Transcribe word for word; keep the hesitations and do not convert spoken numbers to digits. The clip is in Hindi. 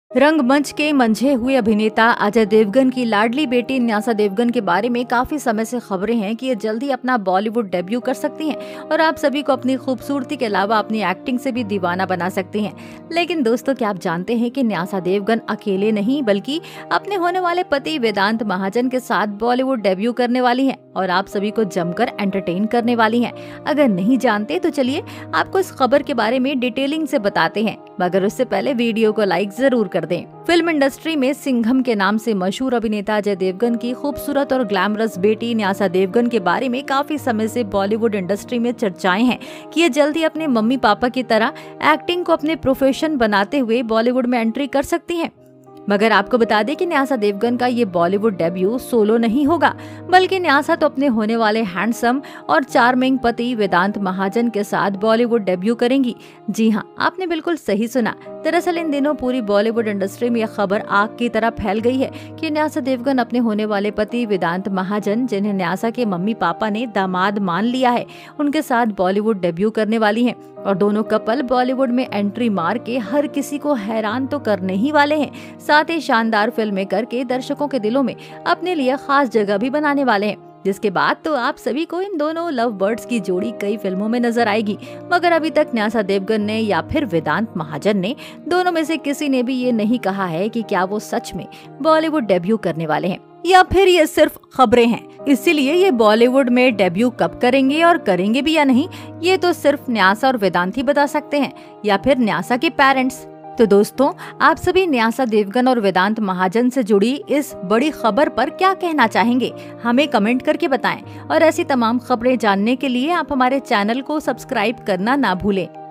रंगमंच के मंझे हुए अभिनेता अजय देवगन की लाडली बेटी न्यासा देवगन के बारे में काफी समय से खबरें हैं कि ये जल्दी अपना बॉलीवुड डेब्यू कर सकती हैं और आप सभी को अपनी खूबसूरती के अलावा अपनी एक्टिंग से भी दीवाना बना सकती हैं। लेकिन दोस्तों, क्या आप जानते हैं कि न्यासा देवगन अकेले नहीं बल्कि अपने होने वाले पति वेदांत महाजन के साथ बॉलीवुड डेब्यू करने वाली हैं और आप सभी को जमकर एंटरटेन करने वाली हैं। अगर नहीं जानते तो चलिए आपको इस खबर के बारे में डिटेलिंग से बताते हैं, मगर उससे पहले वीडियो को लाइक जरूर कर दें। फिल्म इंडस्ट्री में सिंघम के नाम से मशहूर अभिनेता अजय देवगन की खूबसूरत और ग्लैमरस बेटी न्यासा देवगन के बारे में काफी समय से बॉलीवुड इंडस्ट्री में चर्चाएं हैं कि ये जल्दी अपने मम्मी पापा की तरह एक्टिंग को अपने प्रोफेशन बनाते हुए बॉलीवुड में एंट्री कर सकती हैं। मगर आपको बता दें कि न्यासा देवगन का ये बॉलीवुड डेब्यू सोलो नहीं होगा, बल्कि न्यासा तो अपने होने वाले हैंडसम और चार्मिंग पति वेदांत महाजन के साथ बॉलीवुड डेब्यू करेंगी। जी हाँ, आपने बिल्कुल सही सुना। दरअसल इन दिनों पूरी बॉलीवुड इंडस्ट्री में यह खबर आग की तरह फैल गई है कि न्यासा देवगन अपने होने वाले पति वेदांत महाजन, जिन्हें न्यासा के मम्मी पापा ने दामाद मान लिया है, उनके साथ बॉलीवुड डेब्यू करने वाली हैं और दोनों कपल बॉलीवुड में एंट्री मार के हर किसी को हैरान तो करने ही वाले हैं, साथ ही शानदार फिल्में करके दर्शकों के दिलों में अपने लिए खास जगह भी बनाने वाले हैं। जिसके बाद तो आप सभी को इन दोनों लव बर्ड्स की जोड़ी कई फिल्मों में नजर आएगी। मगर अभी तक न्यासा देवगन ने या फिर वेदांत महाजन ने, दोनों में से किसी ने भी ये नहीं कहा है कि क्या वो सच में बॉलीवुड डेब्यू करने वाले हैं या फिर ये सिर्फ खबरें हैं। इसीलिए ये बॉलीवुड में डेब्यू कब करेंगे और करेंगे भी या नहीं, ये तो सिर्फ न्यासा और वेदांत ही बता सकते हैं या फिर न्यासा के पेरेंट्स। तो दोस्तों, आप सभी न्यासा देवगन और वेदांत महाजन से जुड़ी इस बड़ी खबर पर क्या कहना चाहेंगे, हमें कमेंट करके बताएं और ऐसी तमाम खबरें जानने के लिए आप हमारे चैनल को सब्सक्राइब करना ना भूलें।